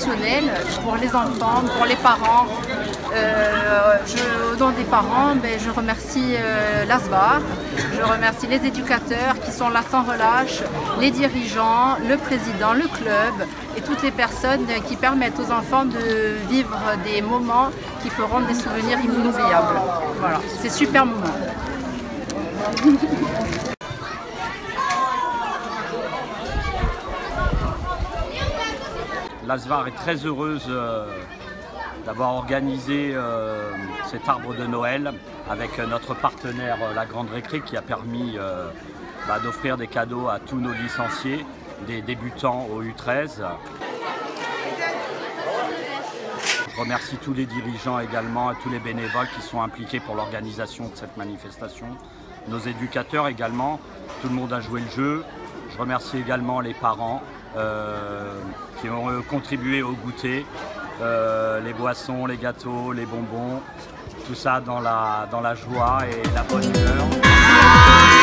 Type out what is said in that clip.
émotionnel pour les enfants, pour les parents. Au nom des parents, je remercie l'ASVAR, je remercie les éducateurs qui sont là sans relâche, les dirigeants, le président, le club et toutes les personnes qui permettent aux enfants de vivre des moments qui feront des souvenirs inoubliables. Voilà, c'est super moment. L'ASVAR est très heureuse d'avoir organisé cet arbre de Noël avec notre partenaire La Grande Récré qui a permis d'offrir des cadeaux à tous nos licenciés, des débutants au U13. Je remercie tous les dirigeants également et tous les bénévoles qui sont impliqués pour l'organisation de cette manifestation. Nos éducateurs également, tout le monde a joué le jeu. Je remercie également les parents qui ont contribué au goûter, les boissons, les gâteaux, les bonbons, tout ça dans la joie et la bonne humeur.